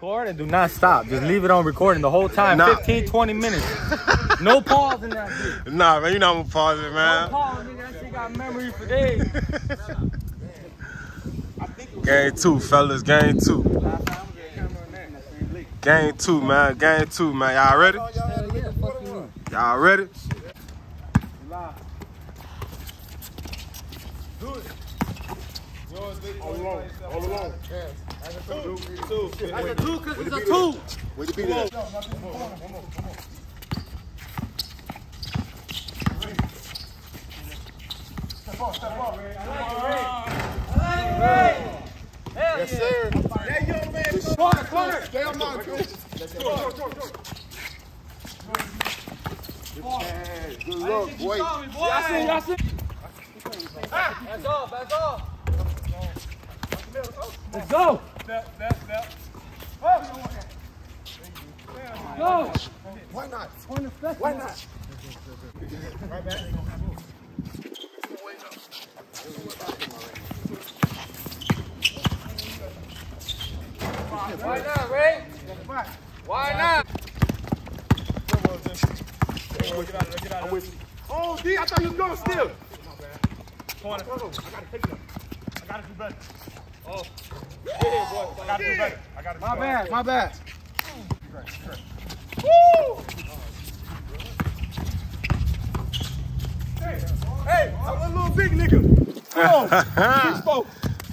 record and do not stop. Just leave it on recording the whole time. Nah. 15, 20 minutes. No pause in that shit. Nah, man, you know I'm gonna pause it, man. No pause, nigga. That shit got memory for days. Game 2, fellas. Game 2. Game 2, man. Game 2, man. Y'all ready? Y'all ready? Do it. All along. All along. Two. That's a 2 because it's a 2. Where the beat at? One more. Step off. Yes, sir. That young man. Corner. Stay on my bitch. Good luck, boy. Y'all see? That's all. Let's go. Go. Why not? Why not? Right back. Why not, Ray? Why not? I'm with you. Oh, D, I thought you was going still. Corner. I gotta take it up. I gotta do better. Oh. Get here, boy. I gotta do better. My bad. Woo! Hey, I'm a little big nigga. Come on. He's spoke.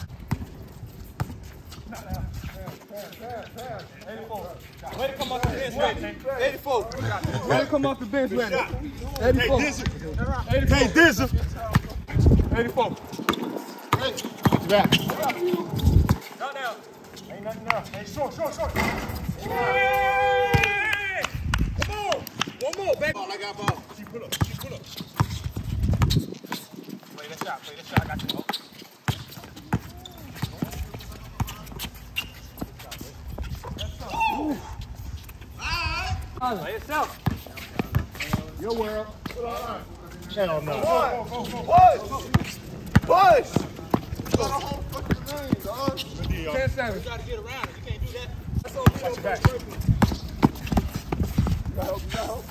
84. Way to come off the bench, ready. 84. Way to come off the bench, ready. 84. Hey, Dizzer. 84. Hey. Back. Down. Ain't nothing else. Hey, short. Hey! Come on. One more, back. Ball, I got ball. She pull up. Play the shot. I got you. Play yourself. Your world. Hell no. Push! 10-7. You gotta get around it. You can't do that. Watch your back. You gotta help.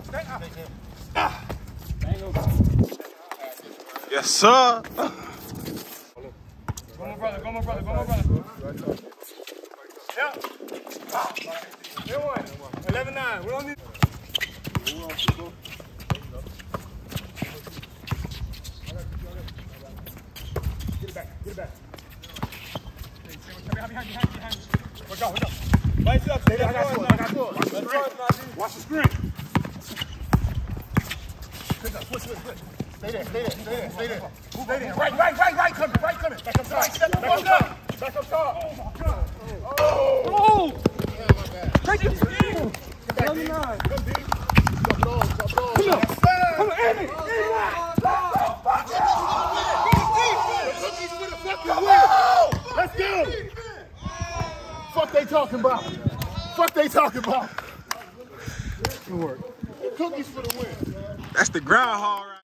Yes, sir. Go, my brother. Yeah. Here one. 11-9. We don't need. Get it back. Behind you. Watch out. Lights up. Stay there. I got two. Watch the screen. Switch. Stay there. Right. Coming. Back up top. Back up top. Oh! Yeah, my bad. Take it. Come on. Come on, Andy. Let's go. Fuck they talking about. Good work. Cookies for the win. That's the groundhog right